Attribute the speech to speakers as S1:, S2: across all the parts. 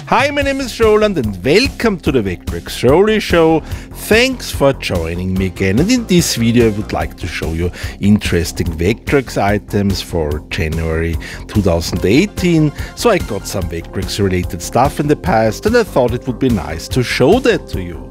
S1: Hi, my name is Roland and welcome to the Vectrex Rolly Show. Thanks for joining me again, and in this video I would like to show you interesting Vectrex items for January 2018. So I got some Vectrex related stuff in the past and I thought it would be nice to show that to you.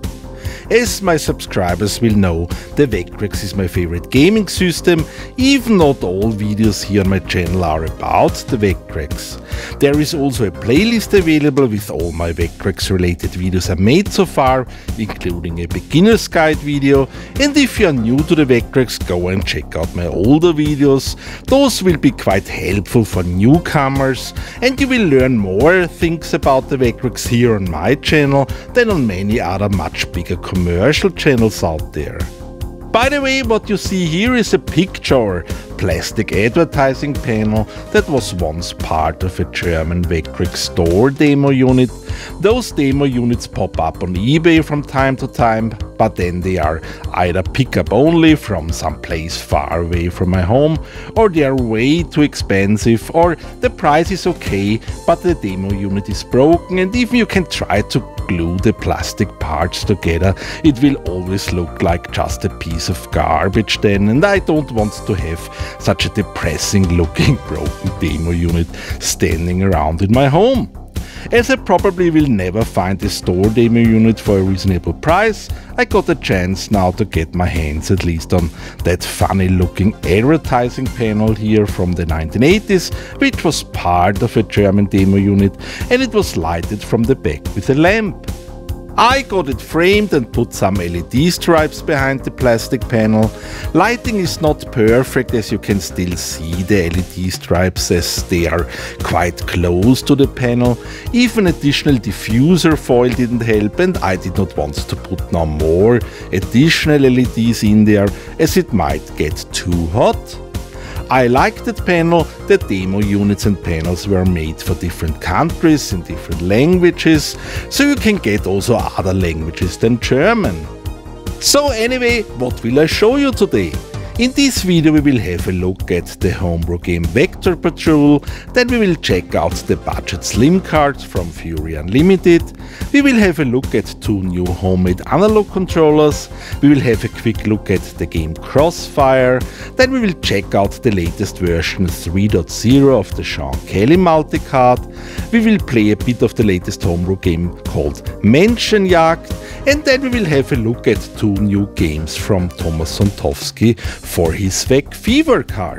S1: As my subscribers will know, the Vectrex is my favorite gaming system, even not all videos here on my channel are about the Vectrex. There is also a playlist available with all my Vectrex related videos I made so far, including a beginner's guide video, and if you are new to the Vectrex, go and check out my older videos. Those will be quite helpful for newcomers, and you will learn more things about the Vectrex here on my channel than on many other much bigger commercial channels out there. By the way, what you see here is a picture plastic advertising panel that was once part of a German Vectrex store demo unit. Those demo units pop up on eBay from time to time, but then they are either pickup only from some place far away from my home, or they are way too expensive, or the price is okay but the demo unit is broken, and even you can try to glue the plastic parts together, it will always look like just a piece of garbage then, and I don't want to have such a depressing looking broken demo unit standing around in my home. As I probably will never find a store demo unit for a reasonable price, I got a chance now to get my hands at least on that funny looking advertising panel here from the 1980s, which was part of a German demo unit, and it was lighted from the back with a lamp. I got it framed and put some LED stripes behind the plastic panel. Lighting is not perfect, as you can still see the LED stripes as they are quite close to the panel. Even additional diffuser foil didn't help, and I did not want to put no more additional LEDs in there as it might get too hot. I liked that panel. The demo units and panels were made for different countries in different languages, so you can get also other languages than German. So anyway, what will I show you today? In this video we will have a look at the homebrew game Vector Patrol, then we will check out the budget slim cards from Fury Unlimited, we will have a look at two new homemade analog controllers, we will have a quick look at the game Crossfire, then we will check out the latest version 3.0 of the Sean Kelly multicard, we will play a bit of the latest homebrew game called Menschenjagd, and then we will have a look at two new games from Thomas Sontowski for his Vec Fever card.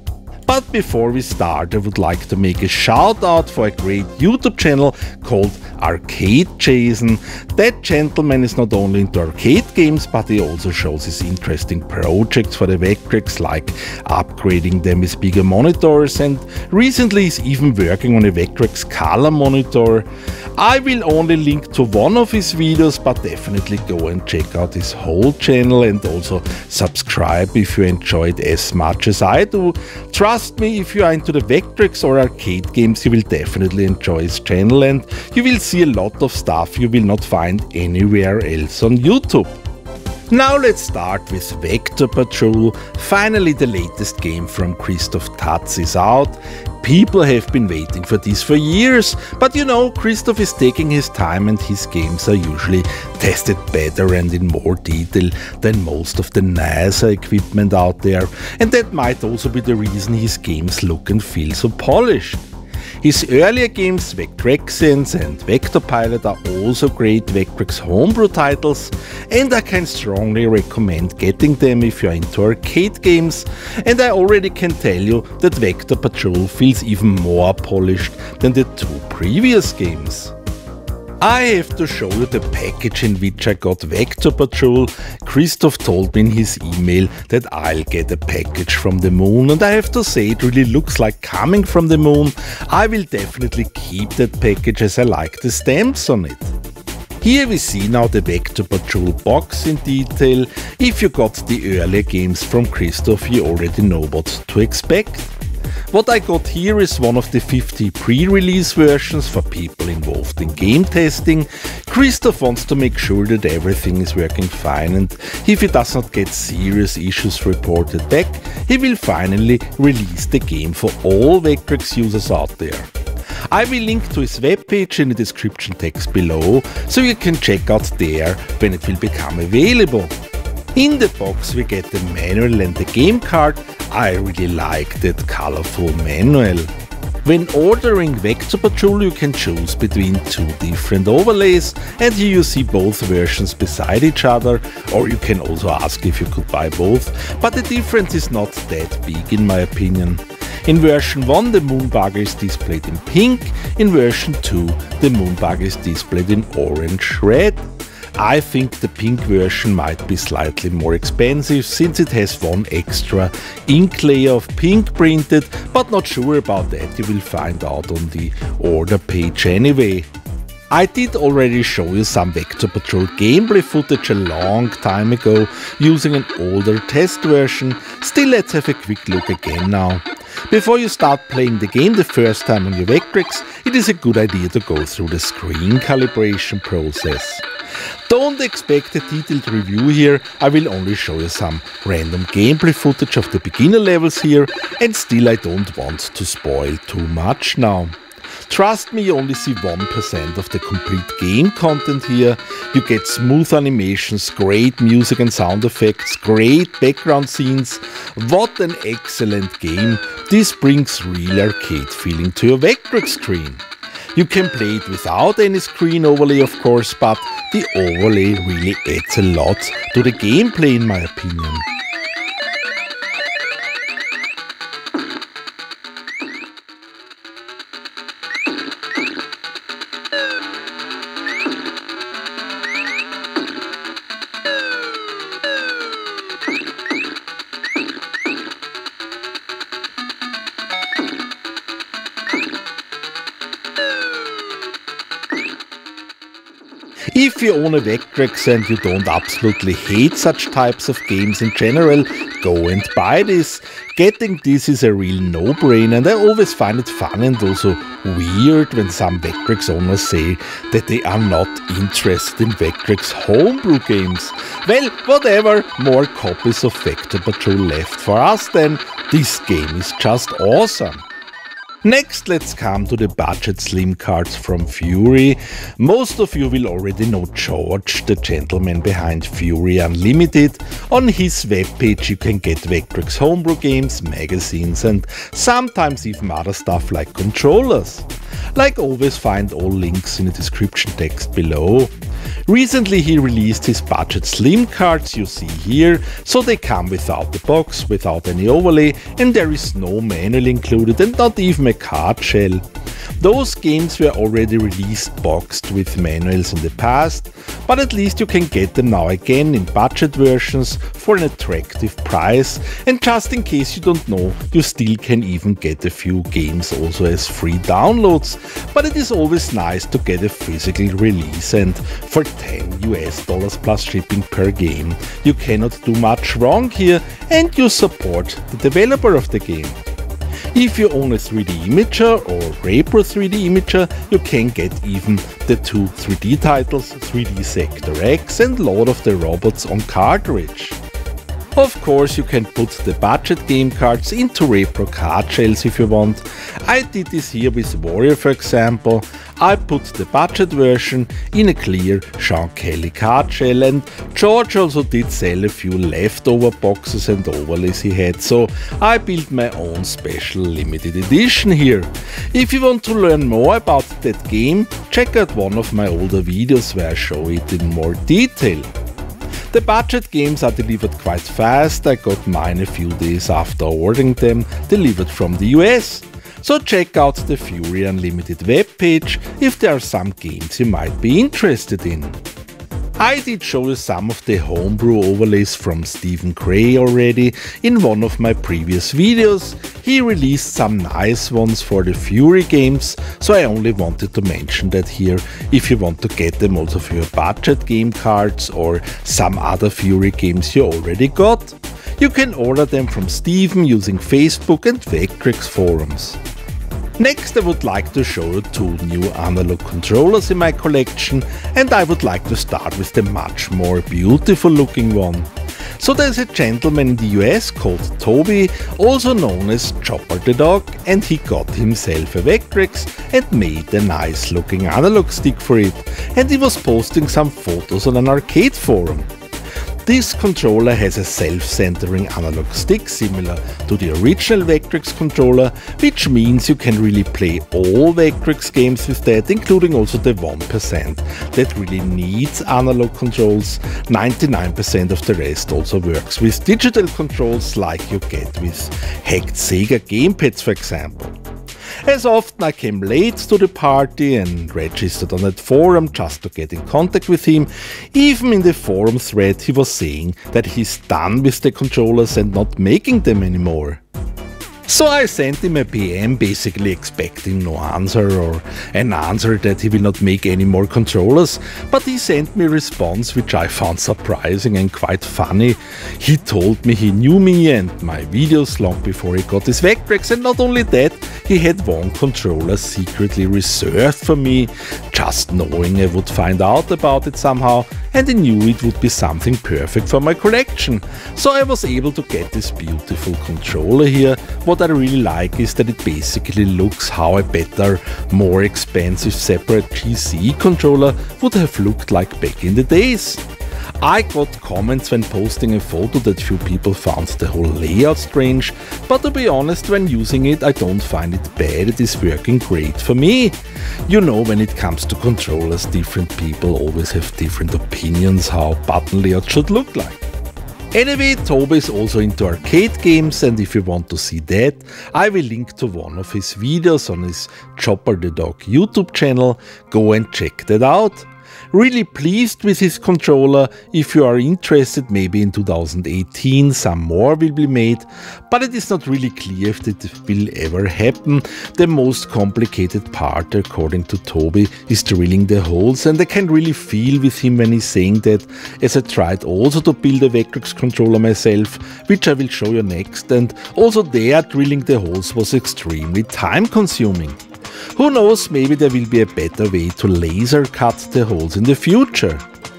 S1: But before we start, I would like to make a shout out for a great YouTube channel called Arcade Jason. That gentleman is not only into arcade games, but he also shows his interesting projects for the Vectrex, like upgrading them with bigger monitors, and recently he's even working on a Vectrex color monitor. I will only link to one of his videos, but definitely go and check out his whole channel and also subscribe if you enjoy it as much as I do. Trust me, if you are into the Vectrex or arcade games, you will definitely enjoy his channel and you will see a lot of stuff you will not find anywhere else on YouTube. Now let's start with Vector Patrol. Finally, the latest game from Christoph Tatz is out. People have been waiting for this for years, but you know, Christoph is taking his time and his games are usually tested better and in more detail than most of the nicer equipment out there, and that might also be the reason his games look and feel so polished. His earlier games, Vectrexians and Vectopilot, are also great Vectrex homebrew titles, and I can strongly recommend getting them if you're into arcade games, and I already can tell you that Vector Patrol feels even more polished than the two previous games. I have to show you the package in which I got Vector Patrol. Christoph told me in his email that I'll get a package from the moon, and I have to say it really looks like coming from the moon. I will definitely keep that package as I like the stamps on it. Here we see now the Vector Patrol box in detail. If you got the earlier games from Christoph, you already know what to expect. What I got here is one of the 50 pre-release versions for people involved in game testing. Christoph wants to make sure that everything is working fine, and if he does not get serious issues reported back, he will finally release the game for all Vectrex users out there. I will link to his webpage in the description text below, so you can check out there when it will become available. In the box we get the manual and the game card. I really like that colorful manual. When ordering Vector Patrol you can choose between two different overlays, and here you see both versions beside each other, or you can also ask if you could buy both, but the difference is not that big in my opinion. In version 1 the Moonbugger is displayed in pink, in version 2 the Moonbugger is displayed in orange-red. I think the pink version might be slightly more expensive since it has one extra ink layer of pink printed, but not sure about that, you will find out on the order page anyway. I did already show you some Vector Patrol gameplay footage a long time ago using an older test version, still let's have a quick look again now. Before you start playing the game the first time on your Vectrex, it is a good idea to go through the screen calibration process. Don't expect a detailed review here, I will only show you some random gameplay footage of the beginner levels here, and still I don't want to spoil too much now. Trust me, you only see 1% of the complete game content here. You get smooth animations, great music and sound effects, great background scenes. What an excellent game. This brings real arcade feeling to your Vectrex screen. You can play it without any screen overlay of course, but the overlay really adds a lot to the gameplay in my opinion. If you own a Vectrex and you don't absolutely hate such types of games in general, go and buy this. Getting this is a real no-brainer, and I always find it fun and also weird when some Vectrex owners say that they are not interested in Vectrex homebrew games. Well, whatever, more copies of Vector Patrol left for us then. This game is just awesome. Next, let's come to the budget slim cards from Fury. Most of you will already know George, the gentleman behind Fury Unlimited. On his webpage you can get Vectrex homebrew games, magazines and sometimes even other stuff like controllers. Like always, find all links in the description text below. Recently he released his budget slim cards you see here, so they come without the box, without any overlay, and there is no manual included and not even a card shell. Those games were already released boxed with manuals in the past, but at least you can get them now again in budget versions for an attractive price, and just in case you don't know, you still can even get a few games also as free downloads, but it is always nice to get a physical release, and for $10 plus shipping per game, you cannot do much wrong here and you support the developer of the game. If you own a 3D Imager or Repro 3D Imager, you can get even the two 3D titles, 3D Sector X and Lord of the Robots on cartridge. Of course, you can put the budget game cards into Repro card shells if you want. I did this here with Warrior for example. I put the budget version in a clear Sean Kelly card shell, and George also did sell a few leftover boxes and overlays he had, so I built my own special limited edition here. If you want to learn more about that game, check out one of my older videos where I show it in more detail. The budget games are delivered quite fast. I got mine a few days after ordering them, delivered from the US. So check out the Fury Unlimited webpage if there are some games you might be interested in. I did show you some of the homebrew overlays from Stephen Gray already in one of my previous videos. He released some nice ones for the Fury games, so I only wanted to mention that here. If you want to get them also for your budget game cards or some other Fury games you already got, you can order them from Stephen using Facebook and Vectrex forums. Next, I would like to show you two new analog controllers in my collection, and I would like to start with the much more beautiful looking one. So there's a gentleman in the US called Toby, also known as Chopper the Dog, and he got himself a Vectrex and made a nice looking analog stick for it, and he was posting some photos on an arcade forum. This controller has a self-centering analog stick similar to the original Vectrex controller, which means you can really play all Vectrex games with that, including also the 1% that really needs analog controls. 99% of the rest also works with digital controls like you get with hacked Sega gamepads, for example. As often I came late to the party and registered on that forum just to get in contact with him. Even in the forum thread he was saying that he's done with the controllers and not making them anymore. So I sent him a PM basically expecting no answer, or an answer that he will not make any more controllers, but he sent me a response which I found surprising and quite funny. He told me he knew me and my videos long before he got his Vectrex, and not only that, he had one controller secretly reserved for me, just knowing I would find out about it somehow, and he knew it would be something perfect for my collection. So I was able to get this beautiful controller here. What I really like is that it basically looks how a better, more expensive separate GC controller would have looked like back in the days. I got comments when posting a photo that few people found the whole layout strange, but to be honest, when using it I don't find it bad, it is working great for me. You know, when it comes to controllers, different people always have different opinions how button layout should look like. Anyway, Toby is also into arcade games, and if you want to see that, I will link to one of his videos on his Chopper the Dog YouTube channel. Go and check that out. Really pleased with his controller. If you are interested, maybe in 2018 some more will be made, but it is not really clear if that will ever happen. The most complicated part, according to Toby, is drilling the holes, and I can really feel with him when he's saying that, as I tried also to build a Vectrex controller myself, which I will show you next, and also there drilling the holes was extremely time consuming. Who knows, maybe there will be a better way to laser cut the holes in the future.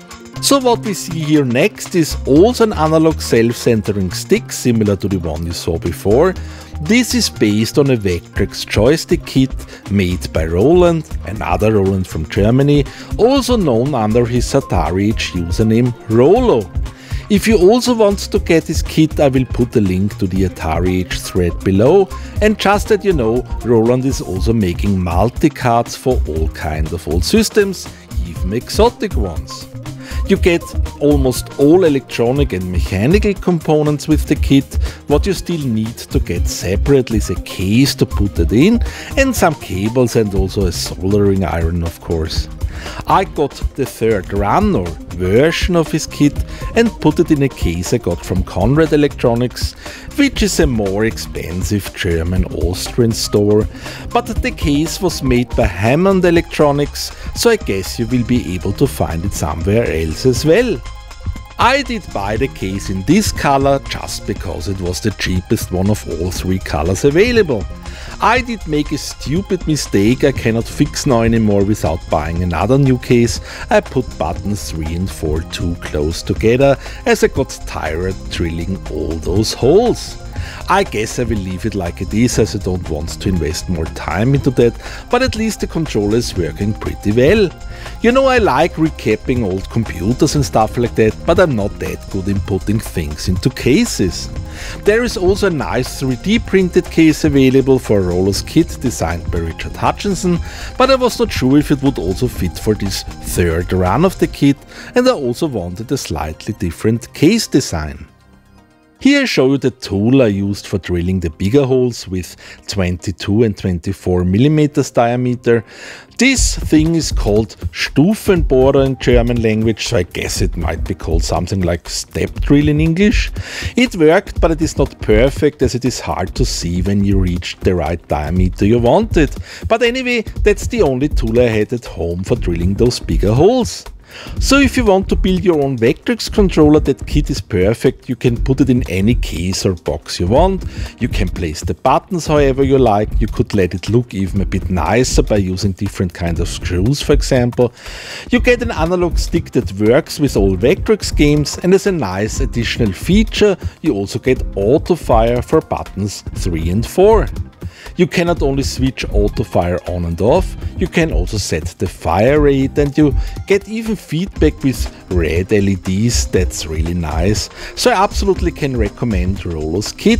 S1: So what we see here next is also an analog self-centering stick similar to the one you saw before. This is based on a Vectrex joystick kit made by Roland, another Roland from Germany, also known under his Atari Age username Rolo. If you also want to get this kit, I will put a link to the Atari Age thread below, and just that you know, Roland is also making multi-cards for all kinds of old systems, even exotic ones. You get almost all electronic and mechanical components with the kit. What you still need to get separately is a case to put it in, and some cables, and also a soldering iron, of course. I got the third run or version of his kit and put it in a case I got from Conrad Electronics, which is a more expensive German-Austrian store, but the case was made by Hammond Electronics, so I guess you will be able to find it somewhere else as well. I did buy the case in this color just because it was the cheapest one of all three colors available. I did make a stupid mistake I cannot fix now anymore without buying another new case. I put buttons 3 and 4 too close together as I got tired drilling all those holes. I guess I will leave it like it is, as I don't want to invest more time into that, but at least the controller is working pretty well. You know, I like recapping old computers and stuff like that, but I'm not that good in putting things into cases. There is also a nice 3D printed case available for Rolo's kit designed by Richard Hutchinson, but I was not sure if it would also fit for this third run of the kit, and I also wanted a slightly different case design. Here I show you the tool I used for drilling the bigger holes with 22 and 24 mm diameter. This thing is called Stufenbohrer in German language, so I guess it might be called something like step drill in English. It worked, but it is not perfect, as it is hard to see when you reach the right diameter you wanted. But anyway, that's the only tool I had at home for drilling those bigger holes. So if you want to build your own Vectrex controller, that kit is perfect. You can put it in any case or box you want. You can place the buttons however you like. You could let it look even a bit nicer by using different kinds of screws, for example. You get an analog stick that works with all Vectrex games, and as a nice additional feature, you also get auto fire for buttons 3 and 4. You can not only switch auto fire on and off, you can also set the fire rate, and you get even feedback with red LEDs. That's really nice. So I absolutely can recommend Rollo's kit.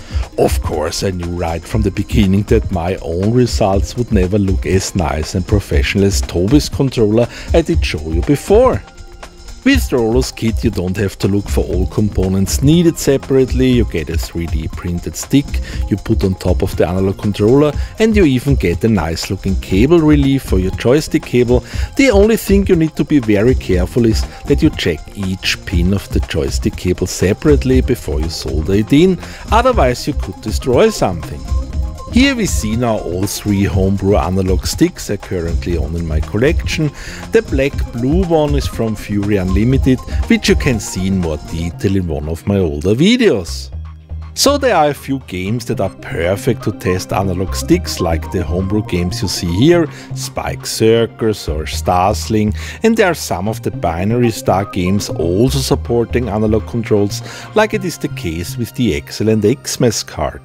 S1: Of course, I knew right from the beginning that my own results would never look as nice and professional as Toby's controller I did show you before. With Rollo's kit you don't have to look for all components needed separately. You get a 3D printed stick you put on top of the analog controller, and you even get a nice looking cable relief for your joystick cable. The only thing you need to be very careful is that you check each pin of the joystick cable separately before you solder it in, otherwise you could destroy something. Here we see now all 3 homebrew analog sticks are currently on in my collection. The black-blue one is from Fury Unlimited, which you can see in more detail in one of my older videos. So there are a few games that are perfect to test analog sticks, like the homebrew games you see here, Spike Circus or Starsling, and there are some of the Binary Star games also supporting analog controls, like it is the case with the excellent Xmas card.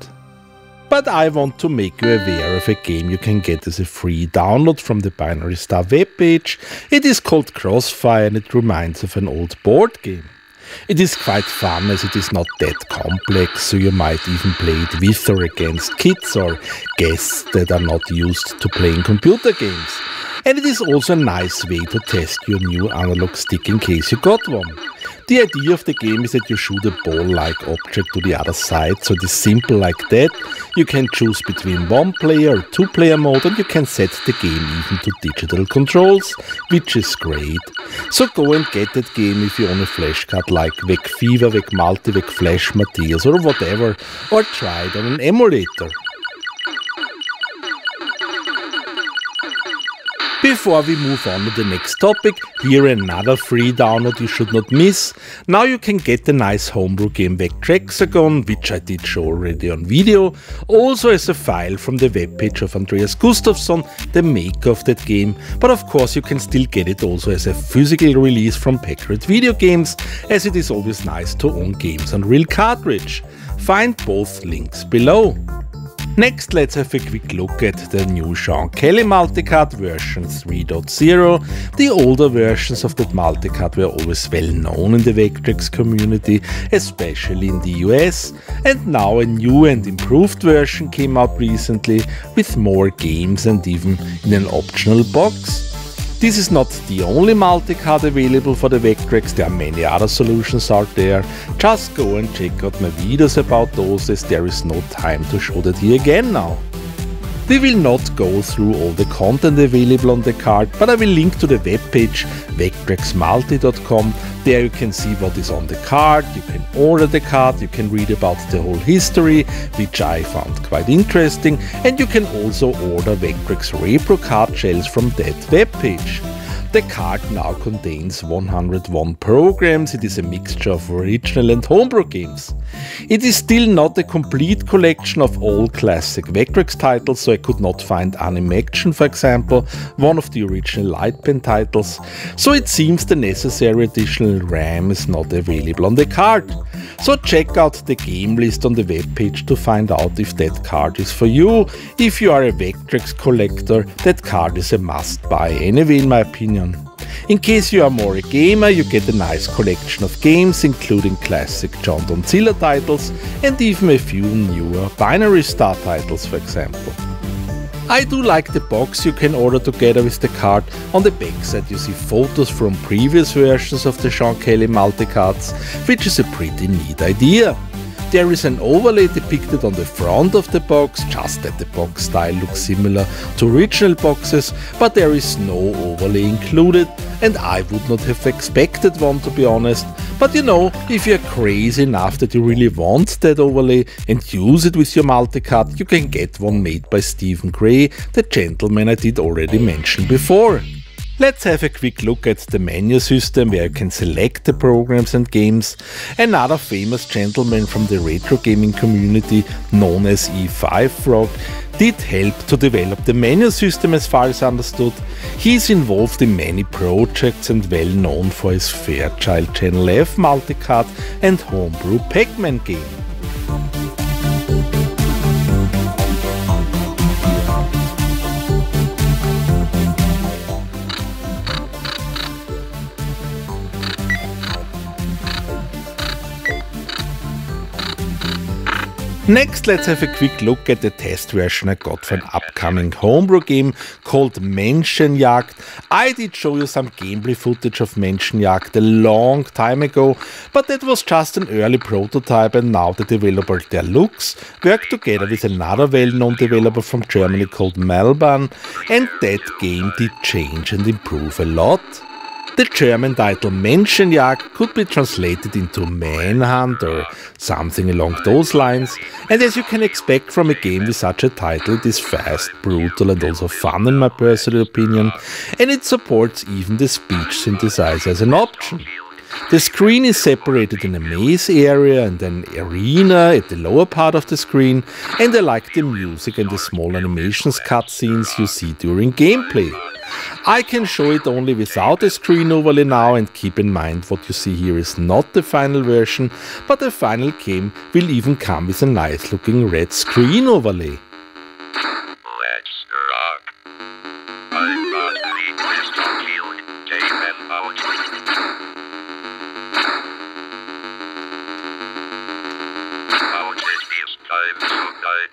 S1: But I want to make you aware of a game you can get as a free download from the Binary Star webpage. It is called Crossfire, and it reminds of an old board game. It is quite fun as it is not that complex, so you might even play it with or against kids or guests that are not used to playing computer games. And it is also a nice way to test your new analog stick in case you got one. The idea of the game is that you shoot a ball-like object to the other side, so it is simple like that. You can choose between 1-player or 2-player mode, and you can set the game even to digital controls, which is great. So go and get that game if you own a flash card like VEC Fever, VEC Multi, VEC Flash Mathias or whatever, or try it on an emulator. Before we move on to the next topic, here another free download you should not miss. Now you can get the nice homebrew game Vectrexagon, which I did show already on video, also as a file from the webpage of Andreas Gustafsson, the maker of that game, but of course you can still get it also as a physical release from Packard Video Games, as it is always nice to own games on real cartridge. Find both links below. Next, let's have a quick look at the new Sean Kelly multicard version 3.0. The older versions of that multicard were always well known in the Vectrex community, especially in the US, and now a new and improved version came out recently with more games and even in an optional box. This is not the only multicard available for the Vectrex, there are many other solutions out there. Just go and check out my videos about those, as there is no time to show that here again now. We will not go through all the content available on the card, but I will link to the webpage vectrexmulti.com. There you can see what is on the card, you can order the card, you can read about the whole history, which I found quite interesting, and you can also order Vectrex Repro card shells from that webpage. The card now contains 101 programs. It is a mixture of original and homebrew games. It is still not a complete collection of all classic Vectrex titles, so I could not find Animaction, for example, one of the original Lightpen titles, so it seems the necessary additional RAM is not available on the card. So check out the game list on the webpage to find out if that card is for you. If you are a Vectrex collector, that card is a must-buy anyway, in my opinion. In case you are more a gamer, you get a nice collection of games, including classic John Donzilla titles and even a few newer Binary Star titles, for example. I do like the box you can order together with the card. On the backside you see photos from previous versions of the Sean Kelly multicards, which is a pretty neat idea. There is an overlay depicted on the front of the box, just that the box style looks similar to original boxes, but there is no overlay included, and I would not have expected one, to be honest. But you know, if you're crazy enough that you really want that overlay and use it with your multicard, you can get one made by Stephen Gray, the gentleman I did already mention before. Let's have a quick look at the menu system where you can select the programs and games. Another famous gentleman from the retro gaming community, known as E5Frog, did help to develop the menu system as far as understood. He's involved in many projects and well known for his Fairchild Channel F multicard and homebrew Pac-Man game. Next, let's have a quick look at the test version I got for an upcoming homebrew game called Menschenjagd. I did show you some gameplay footage of Menschenjagd a long time ago, but that was just an early prototype, and now the developer Deluxe worked together with another well-known developer from Germany called Malban, and that game did change and improve a lot. The German title Menschenjagd could be translated into manhunt or something along those lines, and as you can expect from a game with such a title, it is fast, brutal and also fun in my personal opinion, and it supports even the speech synthesizer as an option. The screen is separated in a maze area and an arena at the lower part of the screen, and I like the music and the small animations cutscenes you see during gameplay. I can show it only without a screen overlay now, and keep in mind what you see here is not the final version, but the final game will even come with a nice looking red screen overlay.
S2: Let's rock. I'm not the crystal shield. Take them out. Out it is time to die.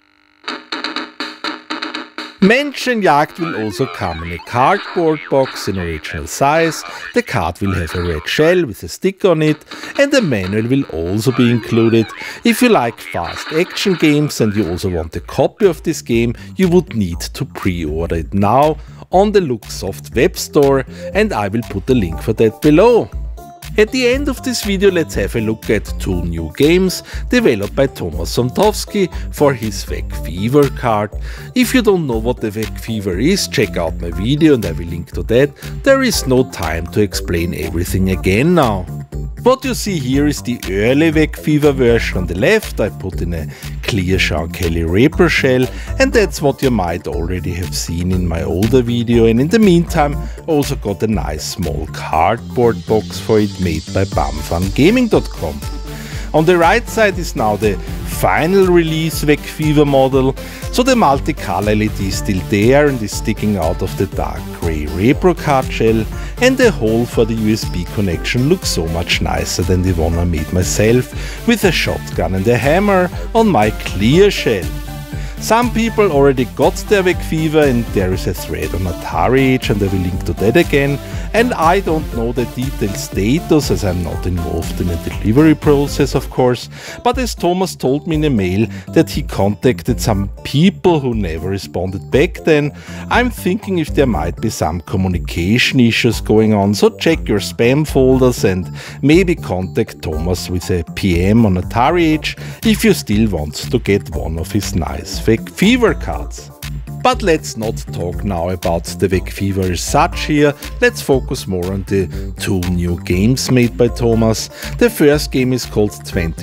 S1: Menschenjagd will also come in a cardboard box in original size. The card will have a red shell with a sticker on it, and the manual will also be included. If you like fast action games and you also want a copy of this game, you would need to pre-order it now on the Luxsoft web store, and I will put a link for that below. At the end of this video, let's have a look at two new games developed by Thomas Sontowski for his VEC Fever card. If you don't know what the VEC Fever is, check out my video and I will link to that. There is no time to explain everything again now. What you see here is the early VEC Fever version on the left. I put in a clear Sean Kelly Reaper shell, and that's what you might already have seen in my older video, and in the meantime also got a nice small cardboard box for it made by bumfungaming.com. On the right side is now the final release VEC Fever model, so the multicolor LED is still there and is sticking out of the dark grey Repro card shell, and the hole for the USB connection looks so much nicer than the one I made myself with a shotgun and a hammer on my clear shell. Some people already got their VEC Fever, and there is a thread on Atari Age and I will link to that again, and I don't know the detailed status as I'm not involved in the delivery process of course, but as Thomas told me in a mail that he contacted some people who never responded back then, I'm thinking if there might be some communication issues going on, so check your spam folders and maybe contact Thomas with a PM on Atari Age if you still want to get one of his nice VEC Fever cards. But let's not talk now about the VEC Fever as such here, let's focus more on the two new games made by Thomas. The first game is called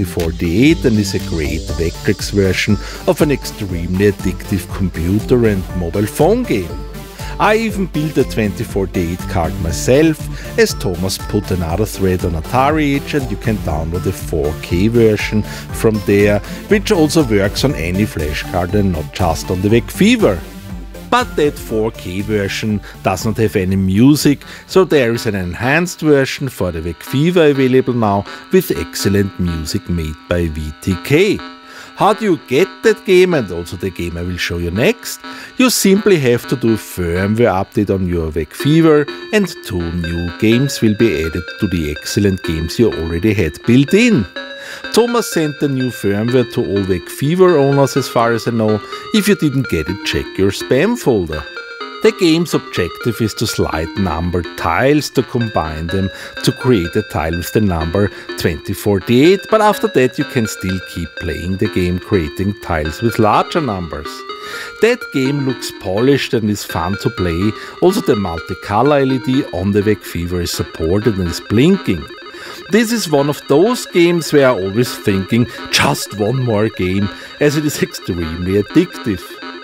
S1: 2048 and is a great Vectrex version of an extremely addictive computer and mobile phone game. I even built a 2048 card myself, as Thomas put another thread on Atari Age, and you can download a 4K version from there, which also works on any flash card and not just on the VEC Fever. But that 4K version does not have any music, so there is an enhanced version for the VEC Fever available now with excellent music made by VTK. How do you get that game and also the game I will show you next? You simply have to do a firmware update on your VEC Fever, and two new games will be added to the excellent games you already had built in. Thomas sent the new firmware to all VEC Fever owners as far as I know. If you didn't get it, check your spam folder. The game's objective is to slide numbered tiles to combine them to create a tile with the number 2048, but after that you can still keep playing the game creating tiles with larger numbers. That game looks polished and is fun to play. Also the multicolor LED on the VEC Fever is supported and is blinking. This is one of those games where I'm always thinking just one more game, as it is extremely addictive.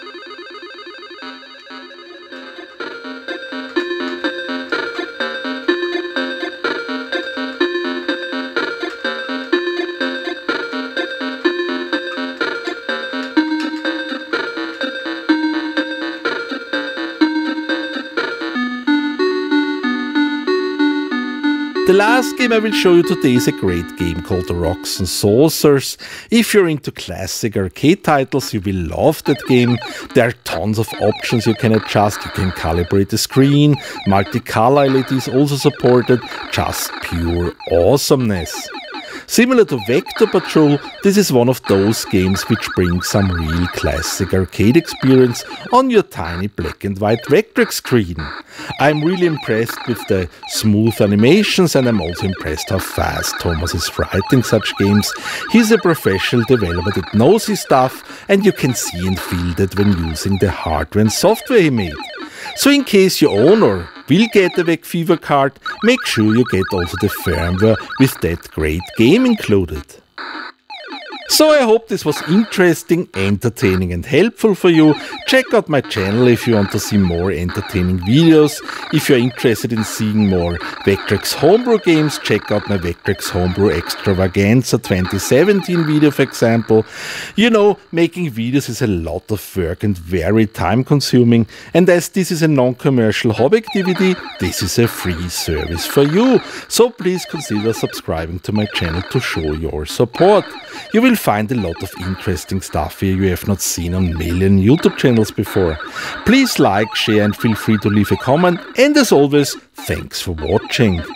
S1: The last game I will show you today is a great game called Rocks and Saucers. If you're into classic arcade titles, you will love that game. There are tons of options you can adjust. You can calibrate the screen, multicolor LEDs also supported, just pure awesomeness. Similar to Vector Patrol, this is one of those games which brings some real classic arcade experience on your tiny black and white Vectrex screen. I'm really impressed with the smooth animations, and I'm also impressed how fast Thomas is writing such games. He's a professional developer that knows his stuff, and you can see and feel that when using the hardware and software he made. So in case you own or will get a VEC Fever card, make sure you get also the firmware with that great game included. So I hope this was interesting, entertaining and helpful for you. Check out my channel if you want to see more entertaining videos. If you're interested in seeing more Vectrex homebrew games, check out my Vectrex Homebrew Extravaganza 2017 video, for example. You know, making videos is a lot of work and very time consuming, and as this is a non-commercial hobby activity, this is a free service for you. So please consider subscribing to my channel to show your support. You will find a lot of interesting stuff here you have not seen on a million YouTube channels before. Please like, share and feel free to leave a comment, and as always, thanks for watching.